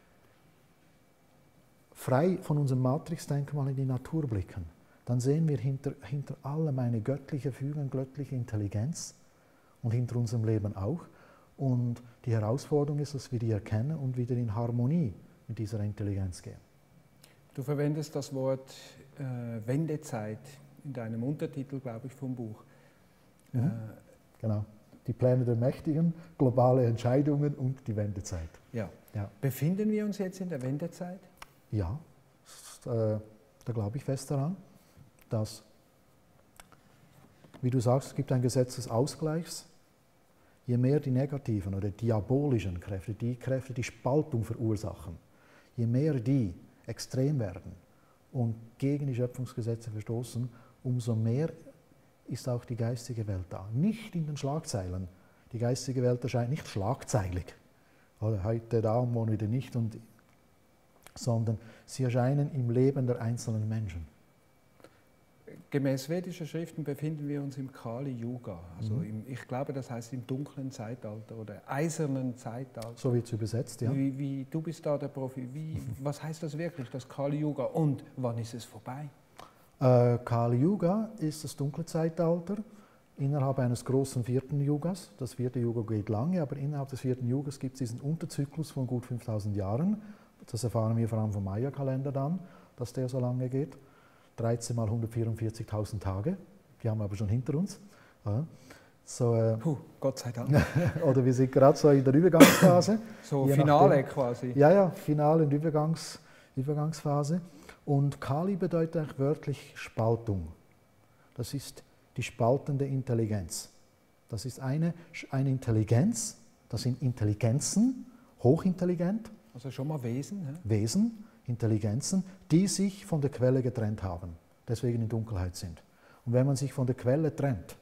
B: frei von unserem Matrix-Denken mal in die Natur blicken. Dann sehen wir hinter allem eine göttliche Fügung, göttliche Intelligenz, und hinter unserem Leben auch. Und die Herausforderung ist, dass wir die erkennen und wieder in Harmonie mit dieser Intelligenz gehen.
A: Du verwendest das Wort Wendezeit in deinem Untertitel, glaube ich, vom Buch.
B: Genau. Die Pläne der Mächtigen, globale Entscheidungen und die Wendezeit.
A: Ja.
B: Ja.
A: Befinden wir uns jetzt in der Wendezeit?
B: Ja, da glaube ich fest daran, dass, wie du sagst, es gibt ein Gesetz des Ausgleichs. Je mehr die negativen oder diabolischen Kräfte, die Spaltung verursachen, je mehr die extrem werden und gegen die Schöpfungsgesetze verstoßen, umso mehr ist auch die geistige Welt da. Nicht in den Schlagzeilen. Die geistige Welt erscheint nicht schlagzeilig. Oder heute da und morgen wieder nicht. Und sondern sie erscheinen im Leben der einzelnen Menschen.
A: Gemäß vedischer Schriften befinden wir uns im Kali Yuga, also ich glaube, das heißt im dunklen Zeitalter oder eisernen Zeitalter.
B: So wird es übersetzt, ja.
A: Du bist da der Profi. Was heißt das wirklich, das Kali Yuga, und wann ist es vorbei?
B: Kali Yuga ist das dunkle Zeitalter innerhalb eines großen vierten Yugas. Das vierte Yuga geht lange, aber innerhalb des vierten Yugas gibt es diesen Unterzyklus von gut 5000 Jahren. Das erfahren wir vor allem vom Maya-Kalender dann, dass der so lange geht. 13 mal 144.000 Tage, die haben wir aber schon hinter uns. So,
A: Gott sei Dank.
B: Oder wir sind gerade so in der Übergangsphase.
A: So Finale quasi.
B: Ja, Finale und Übergangsphase. Und Kali bedeutet eigentlich wörtlich Spaltung. Das ist die spaltende Intelligenz. Das ist eine Intelligenz, das sind Intelligenzen, hochintelligent.
A: Also schon mal Wesen. Ja?
B: Wesen, Intelligenzen, die sich von der Quelle getrennt haben, deswegen in Dunkelheit sind. Und wenn man sich von der Quelle trennt,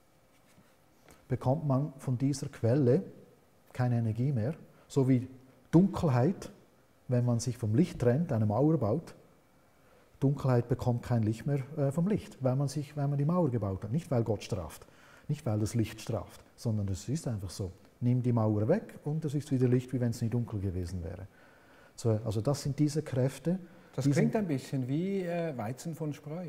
B: bekommt man von dieser Quelle keine Energie mehr, so wie Dunkelheit, wenn man sich vom Licht trennt, eine Mauer baut. Dunkelheit bekommt kein Licht mehr vom Licht, weil man die Mauer gebaut hat. Nicht, weil Gott straft, nicht, weil das Licht straft, sondern es ist einfach so. Nimm die Mauer weg und es ist wieder Licht, wie wenn es nie dunkel gewesen wäre. So, also das sind diese Kräfte.
A: Das klingt ein bisschen wie Weizen von Spreu.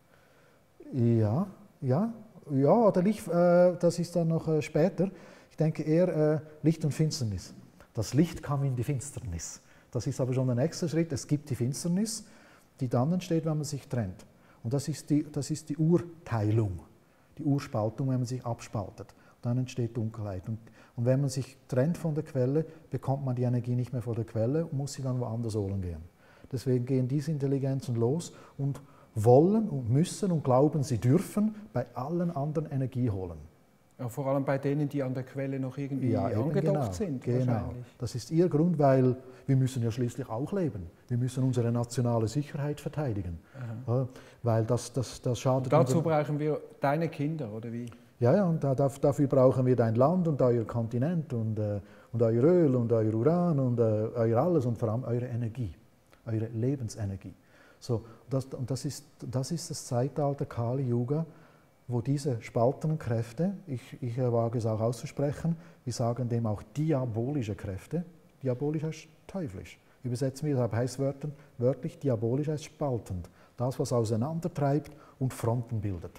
B: Ja, oder Licht, das ist dann noch später. Ich denke eher Licht und Finsternis. Das Licht kam in die Finsternis. Das ist aber schon der nächste Schritt. Es gibt die Finsternis, die dann entsteht, wenn man sich trennt. Und das ist die Urteilung, die Urspaltung, wenn man sich abspaltet. Dann entsteht Dunkelheit. Und wenn man sich trennt von der Quelle, bekommt man die Energie nicht mehr von der Quelle und muss sie dann woanders holen gehen. Deswegen gehen diese Intelligenzen los und wollen und müssen und glauben, sie dürfen bei allen anderen Energie holen.
A: Ja, vor allem bei denen, die an der Quelle noch irgendwie angedockt sind.
B: Genau, das ist ihr Grund, weil wir müssen ja schließlich auch leben. Wir müssen unsere nationale Sicherheit verteidigen. Weil das schadet.
A: Und dazu brauchen wir deine Kinder, oder wie?
B: Ja, und dafür brauchen wir dein Land und euer Kontinent und euer Öl und euer Uran und euer alles und vor allem eure Energie, eure Lebensenergie. So, das ist das Zeitalter Kali Yuga, wo diese spaltenden Kräfte, ich wage es auch auszusprechen, wir sagen dem auch diabolische Kräfte, diabolisch heißt teuflisch. Übersetzen wir, das heißt wörtlich diabolisch heißt spaltend, das, was auseinandertreibt und Fronten bildet.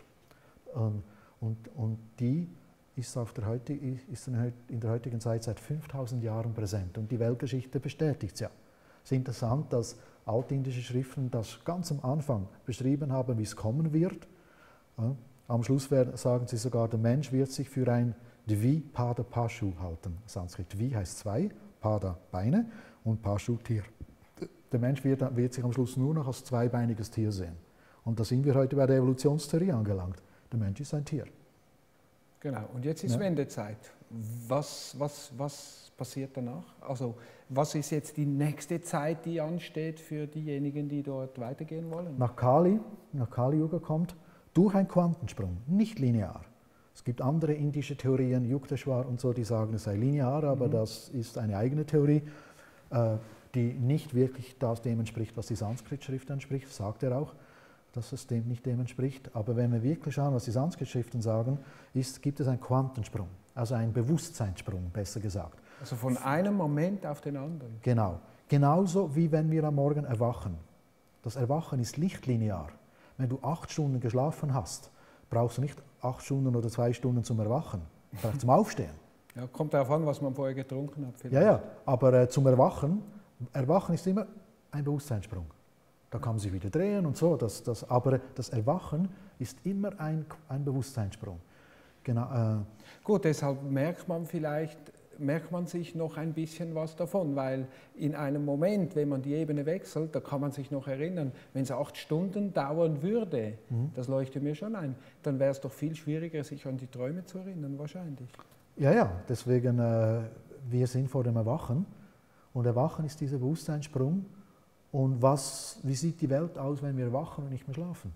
B: Und die ist in der heutigen Zeit seit 5000 Jahren präsent und die Weltgeschichte bestätigt es ja. Es ist interessant, dass altindische Schriften das ganz am Anfang beschrieben haben, wie es kommen wird. Am Schluss sagen sie sogar, der Mensch wird sich für ein Dvi-Pada Pashu halten. Sanskrit Dvi heißt zwei, Pada Beine und Pashu Tier. Der Mensch wird sich am Schluss nur noch als zweibeiniges Tier sehen. Und da sind wir heute bei der Evolutionstheorie angelangt. Der Mensch ist ein Tier.
A: Genau, und jetzt ist Wendezeit. Was passiert danach? Also, was ist jetzt die nächste Zeit, die ansteht für diejenigen, die dort weitergehen wollen?
B: Nach Kali Yuga kommt durch einen Quantensprung, nicht linear. Es gibt andere indische Theorien, Yukteswar und so, die sagen, es sei linear, aber das ist eine eigene Theorie, die nicht wirklich dem entspricht, was die Sanskrit-Schrift entspricht, sagt er auch, dass es dem nicht dem entspricht. Aber wenn wir wirklich schauen, was die Sanskrit-Schriften sagen, gibt es einen Quantensprung, also einen Bewusstseinssprung, besser gesagt.
A: Also von einem Moment auf den anderen.
B: Genau. Genauso wie wenn wir am Morgen erwachen. Das Erwachen ist nicht linear. Wenn du 8 Stunden geschlafen hast, brauchst du nicht 8 Stunden oder 2 Stunden zum Erwachen, zum Aufstehen.
A: Ja, kommt darauf an, was man vorher getrunken hat.
B: Vielleicht. Ja, aber zum Erwachen ist immer ein Bewusstseinssprung. Da kann man sich wieder drehen und so, aber das Erwachen ist immer ein Bewusstseinssprung. Genau,
A: Gut, deshalb merkt man sich noch ein bisschen was davon, weil in einem Moment, wenn man die Ebene wechselt, da kann man sich noch erinnern, wenn es 8 Stunden dauern würde, das leuchtet mir schon ein, dann wäre es doch viel schwieriger, sich an die Träume zu erinnern, wahrscheinlich.
B: Ja, deswegen, wir sind vor dem Erwachen und Erwachen ist dieser Bewusstseinssprung. Und wie sieht die Welt aus, wenn wir erwachen und nicht mehr schlafen?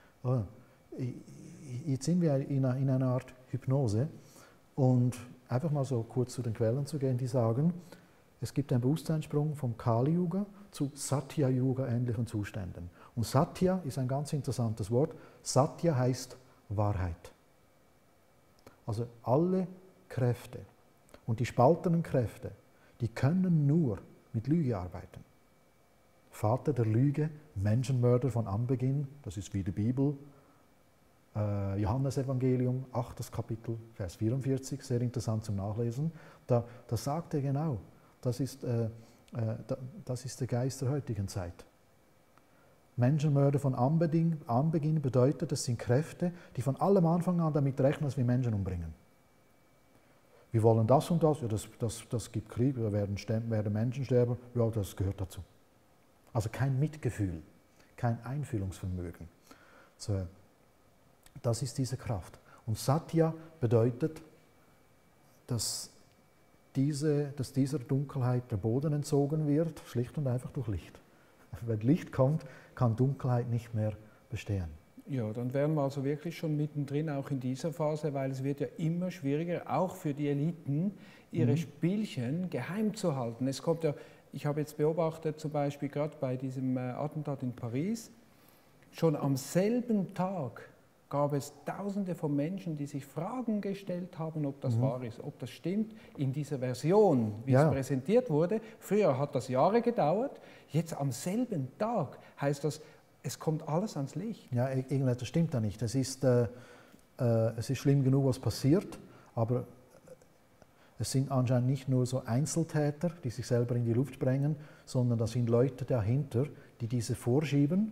B: Jetzt sind wir in einer Art Hypnose und einfach mal so kurz zu den Quellen zu gehen, die sagen, es gibt einen Bewusstseinssprung vom Kali Yuga zu Satya-Yuga-ähnlichen Zuständen. Und Satya ist ein ganz interessantes Wort. Satya heißt Wahrheit. Also alle Kräfte und die spaltenden Kräfte, die können nur mit Lüge arbeiten. Vater der Lüge, Menschenmörder von Anbeginn, das ist wie die Bibel, Johannesevangelium, 8. Kapitel, Vers 44, sehr interessant zum Nachlesen. Da sagt er genau, das ist der Geist der heutigen Zeit. Menschenmörder von Anbeginn bedeutet, das sind Kräfte, die von allem Anfang an damit rechnen, dass wir Menschen umbringen. Wir wollen das und das, ja, das gibt Krieg, da werden Menschen sterben, ja, das gehört dazu. Also kein Mitgefühl, kein Einfühlungsvermögen. So, das ist diese Kraft. Und Satya bedeutet, dass dieser Dunkelheit der Boden entzogen wird, schlicht und einfach durch Licht. Wenn Licht kommt, kann Dunkelheit nicht mehr bestehen.
A: Ja, dann wären wir also wirklich schon mittendrin, auch in dieser Phase, weil es wird ja immer schwieriger, auch für die Eliten, ihre Spielchen geheim zu halten. Es kommt ja, ich habe jetzt beobachtet, zum Beispiel gerade bei diesem Attentat in Paris, schon am selben Tag gab es Tausende von Menschen, die sich Fragen gestellt haben, ob das wahr ist, ob das stimmt, in dieser Version, wie es präsentiert wurde. Früher hat das Jahre gedauert, jetzt am selben Tag heißt das, es kommt alles ans Licht.
B: Ja, irgendetwas stimmt da nicht. Es ist schlimm genug, was passiert, aber es sind anscheinend nicht nur so Einzeltäter, die sich selber in die Luft sprengen, sondern da sind Leute dahinter, die diese vorschieben.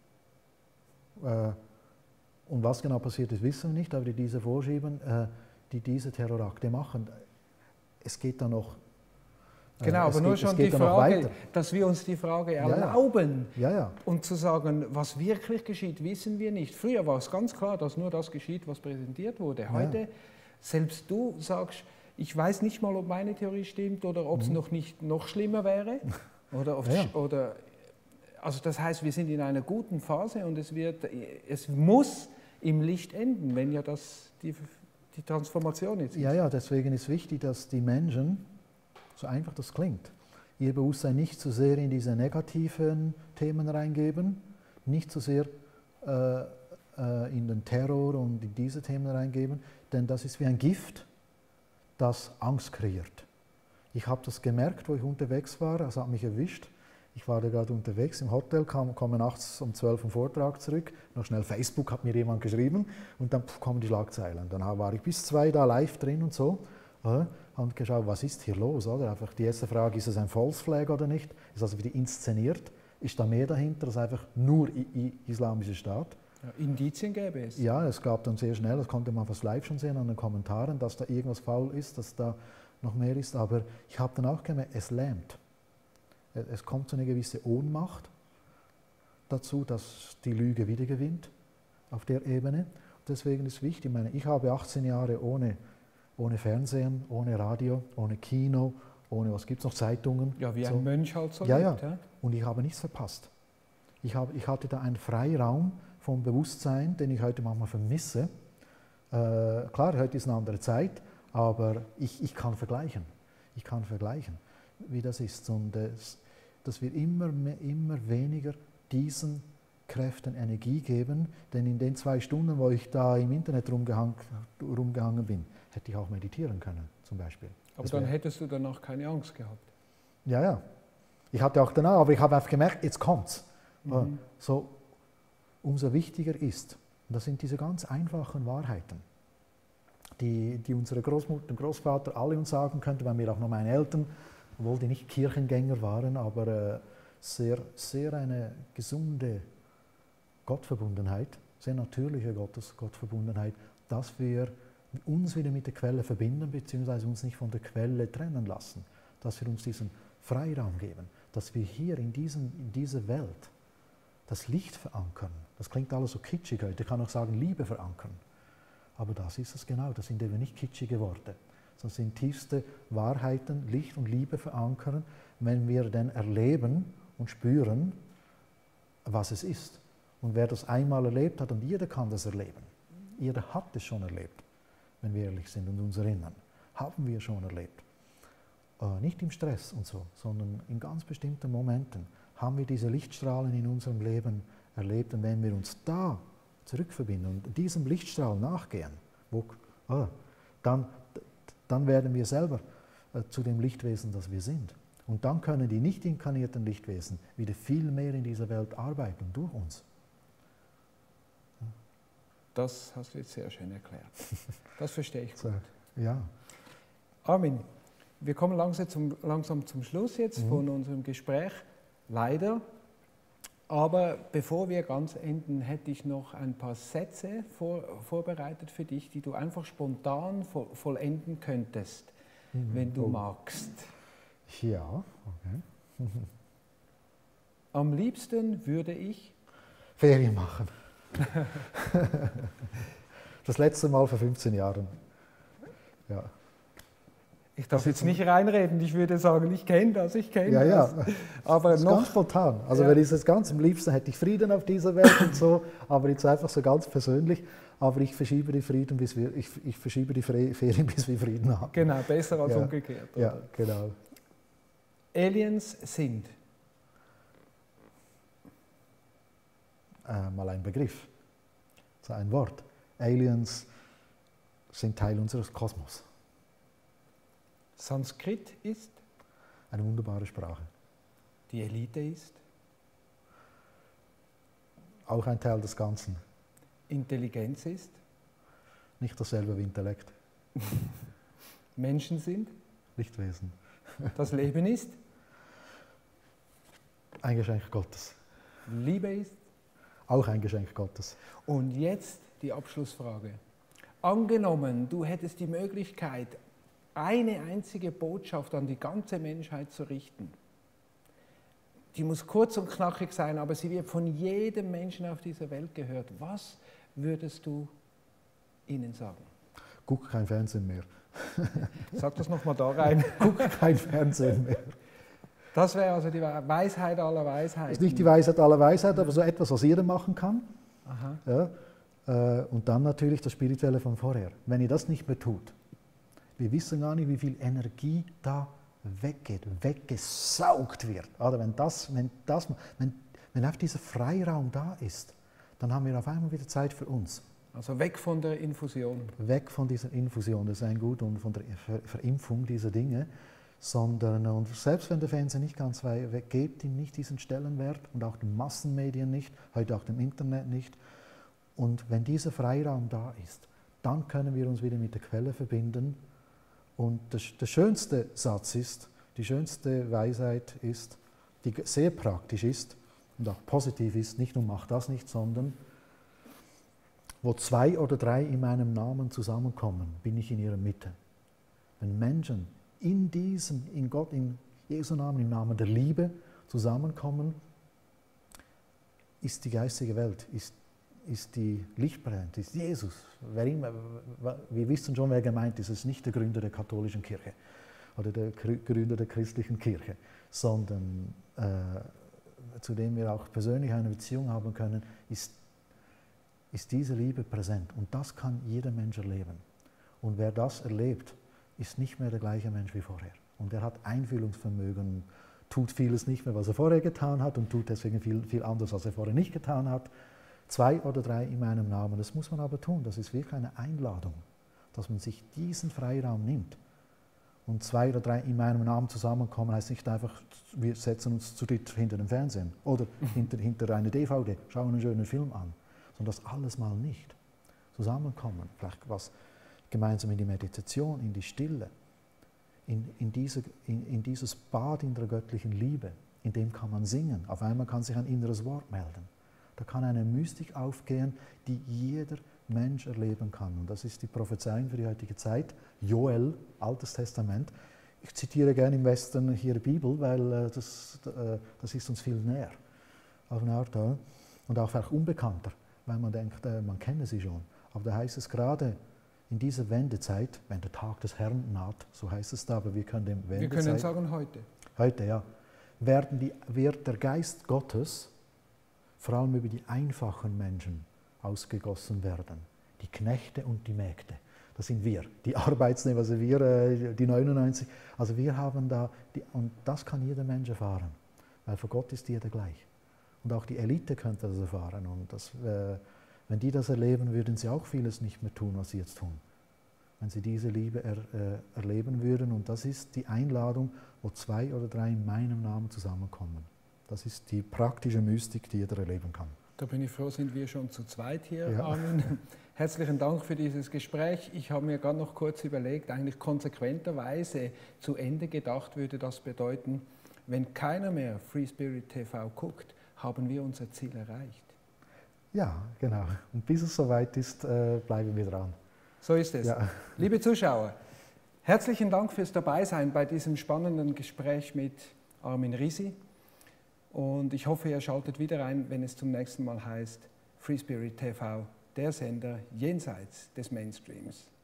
B: Und was genau passiert ist, wissen wir nicht, aber die diese vorschieben, die diese Terrorakte machen. Es geht da noch.
A: Genau, aber nur schon die Frage, dass wir uns die Frage erlauben und zu sagen, was wirklich geschieht, wissen wir nicht. Früher war es ganz klar, dass nur das geschieht, was präsentiert wurde. Heute, selbst du sagst, ich weiß nicht mal, ob meine Theorie stimmt oder ob es noch schlimmer wäre. Also das heißt, wir sind in einer guten Phase und es muss im Licht enden, wenn ja die Transformation jetzt ist.
B: Ja, deswegen ist wichtig, dass die Menschen, so einfach das klingt, ihr Bewusstsein nicht zu sehr in diese negativen Themen reingeben, nicht zu sehr in den Terror und in diese Themen reingeben, denn das ist wie ein Gift, das Angst kreiert. Ich habe das gemerkt, wo ich unterwegs war, das hat mich erwischt. Ich war da gerade unterwegs im Hotel, komme nachts um 12 Uhr vom Vortrag zurück, noch schnell Facebook, hat mir jemand geschrieben und dann kommen die Schlagzeilen. Dann war ich bis 2 da live drin und so. Und geschaut, was ist hier los? Oder? Einfach die erste Frage, ist es ein False Flag oder nicht? Ist also wieder inszeniert? Ist da mehr dahinter als einfach nur islamischer Staat?
A: Ja, Indizien gäbe es.
B: Ja, es gab dann sehr schnell, das konnte man fast live schon sehen an den Kommentaren, dass da irgendwas faul ist, dass da noch mehr ist. Aber ich habe dann auch gemerkt, es lähmt. Es kommt so eine gewisse Ohnmacht dazu, dass die Lüge wieder gewinnt auf der Ebene. Deswegen ist wichtig, ich habe 18 Jahre ohne Fernsehen, ohne Radio, ohne Kino, ohne, was gibt es noch, Zeitungen.
A: Ja, wie ein Mönch halt so
B: lebt. Ja. Und ich habe nichts verpasst. Ich hatte da einen Freiraum vom Bewusstsein, den ich heute manchmal vermisse. Klar, heute ist eine andere Zeit, aber ich kann vergleichen. Ich kann vergleichen, wie das ist. Und dass wir immer weniger diesen Kräften Energie geben, denn in den 2 Stunden, wo ich da im Internet rumgehangen bin, hätte ich auch meditieren können, zum Beispiel.
A: Aber dann hättest du danach keine Angst gehabt.
B: Ja. Ich hatte auch danach, aber ich habe einfach gemerkt, jetzt kommt's. So, umso wichtiger ist, und das sind diese ganz einfachen Wahrheiten, die unsere Großmutter und Großvater alle uns sagen könnten, weil mir auch noch meine Eltern, obwohl die nicht Kirchengänger waren, aber sehr, sehr eine gesunde Gottverbundenheit, sehr natürliche Gottverbundenheit, dass wir uns wieder mit der Quelle verbinden, beziehungsweise uns nicht von der Quelle trennen lassen, dass wir uns diesen Freiraum geben, dass wir hier in dieser Welt das Licht verankern. Das klingt alles so kitschig heute, ich kann auch sagen Liebe verankern. Aber das ist es genau, das sind eben nicht kitschige Worte, sondern sind tiefste Wahrheiten, Licht und Liebe verankern, wenn wir dann erleben und spüren, was es ist. Und wer das einmal erlebt hat, und jeder kann das erleben, jeder hat es schon erlebt, wenn wir ehrlich sind und uns erinnern, haben wir schon erlebt. Nicht im Stress und so, sondern in ganz bestimmten Momenten haben wir diese Lichtstrahlen in unserem Leben erlebt. Und wenn wir uns da zurückverbinden und diesem Lichtstrahl nachgehen, dann werden wir selber zu dem Lichtwesen, das wir sind. Und dann können die nicht inkarnierten Lichtwesen wieder viel mehr in dieser Welt arbeiten durch uns.
A: Das hast du jetzt sehr schön erklärt. Das verstehe ich gut.
B: Ja.
A: Armin, wir kommen langsam zum Schluss jetzt von unserem Gespräch. Leider. Aber bevor wir ganz enden, hätte ich noch ein paar Sätze vorbereitet für dich, die du einfach spontan vollenden könntest, wenn du magst.
B: Ja, okay.
A: Am liebsten würde ich
B: Ferien machen. Das letzte Mal vor 15 Jahren. Ja.
A: Ich darf jetzt nicht reinreden, ich würde sagen, ich kenne das.
B: Ja.
A: Aber
B: das ist
A: noch
B: ganz spontan. Also wenn ich es ganz am liebsten hätte ich Frieden auf dieser Welt und so, aber jetzt einfach so ganz persönlich. Aber ich verschiebe die Ferien, bis wir Frieden haben.
A: Genau, besser als umgekehrt. Oder?
B: Ja, genau.
A: Aliens sind
B: mal ein Begriff, so ein Wort. Aliens sind Teil unseres Kosmos.
A: Sanskrit ist
B: eine wunderbare Sprache.
A: Die Elite ist
B: auch ein Teil des Ganzen.
A: Intelligenz ist
B: nicht dasselbe wie Intellekt.
A: Menschen sind
B: Lichtwesen.
A: Das Leben ist
B: ein Geschenk Gottes.
A: Liebe ist
B: auch ein Geschenk Gottes.
A: Und jetzt die Abschlussfrage. Angenommen, du hättest die Möglichkeit, eine einzige Botschaft an die ganze Menschheit zu richten. Die muss kurz und knackig sein, aber sie wird von jedem Menschen auf dieser Welt gehört. Was würdest du ihnen sagen?
B: Guck kein Fernsehen mehr.
A: Sag das nochmal da rein.
B: Guck kein Fernsehen mehr.
A: Das wäre also die Weisheit aller Weisheiten.
B: Das ist nicht die Weisheit aller Weisheit, aber so etwas, was jeder machen kann.
A: Aha.
B: Ja, und dann natürlich das Spirituelle von vorher. Wenn ihr das nicht mehr tut, wir wissen gar nicht, wie viel Energie da weggeht, weggesaugt wird. Oder wenn auf dieser Freiraum da ist, dann haben wir auf einmal wieder Zeit für uns.
A: Also weg von der Infusion.
B: Weg von dieser Infusion, das ist ein Gut, und von der Verimpfung dieser Dinge. Sondern, und selbst wenn der Fernseher nicht ganz weg, gebt ihm nicht diesen Stellenwert und auch den Massenmedien nicht, heute auch dem Internet nicht. Und wenn dieser Freiraum da ist, dann können wir uns wieder mit der Quelle verbinden. Und der schönste Satz ist, die schönste Weisheit ist, die sehr praktisch ist und auch positiv ist, nicht nur macht das nicht, sondern wo 2 oder 3 in meinem Namen zusammenkommen, bin ich in ihrer Mitte. Wenn Menschen in Jesu Namen, im Namen der Liebe zusammenkommen, ist die geistige Welt, ist die lichtbrennt, ist Jesus. Wir wissen schon, wer gemeint ist. Es ist nicht der Gründer der katholischen Kirche oder der Gründer der christlichen Kirche, sondern zu dem wir auch persönlich eine Beziehung haben können, ist diese Liebe präsent. Und das kann jeder Mensch erleben. Und wer das erlebt, ist nicht mehr der gleiche Mensch wie vorher. Und er hat Einfühlungsvermögen, tut vieles nicht mehr, was er vorher getan hat, und tut deswegen viel anderes, was er vorher nicht getan hat. 2 oder 3 in meinem Namen, das muss man aber tun. Das ist wirklich eine Einladung, dass man sich diesen Freiraum nimmt. Und 2 oder 3 in meinem Namen zusammenkommen, heißt nicht einfach, wir setzen uns zu dritt hinter dem Fernsehen oder hinter einer DVD, schauen einen schönen Film an, sondern das alles mal nicht. Zusammenkommen, vielleicht was gemeinsam in die Meditation, in die Stille, in dieses Bad in der göttlichen Liebe, in dem kann man singen. Auf einmal kann sich ein inneres Wort melden. Da kann eine Mystik aufgehen, die jeder Mensch erleben kann. Und das ist die Prophezeiung für die heutige Zeit. Joel, Altes Testament. Ich zitiere gerne im Westen hier die Bibel, weil das ist uns viel näher. Auf eine Art, und auch vielleicht unbekannter, weil man denkt, man kenne sie schon. Aber da heißt es gerade, in dieser Wendezeit, wenn der Tag des Herrn naht, so heißt es da, aber wir können dem Wendezeit...
A: Wir können sagen heute.
B: Heute, ja. Wird der Geist Gottes vor allem über die einfachen Menschen ausgegossen werden. Die Knechte und die Mägde. Das sind wir, die Arbeitsnehmer, also wir, die 99. Also wir haben da, und das kann jeder Mensch erfahren. Weil vor Gott ist jeder gleich. Und auch die Elite könnte das erfahren. Und wenn die das erleben, würden sie auch vieles nicht mehr tun, was sie jetzt tun. Wenn sie diese Liebe erleben würden. Und das ist die Einladung, wo 2 oder 3 in meinem Namen zusammenkommen. Das ist die praktische Mystik, die jeder erleben kann.
A: Da bin ich froh, sind wir schon zu zweit hier.
B: Ja.
A: Armin, herzlichen Dank für dieses Gespräch. Ich habe mir gerade noch kurz überlegt, eigentlich konsequenterweise zu Ende gedacht würde das bedeuten, wenn keiner mehr Free Spirit TV guckt, haben wir unser Ziel erreicht.
B: Ja, genau. Und bis es soweit ist, bleiben wir dran.
A: So ist es.
B: Ja.
A: Liebe Zuschauer, herzlichen Dank fürs Dabeisein bei diesem spannenden Gespräch mit Armin Risi. Und ich hoffe, ihr schaltet wieder ein, wenn es zum nächsten Mal heißt Free Spirit TV, der Sender jenseits des Mainstreams.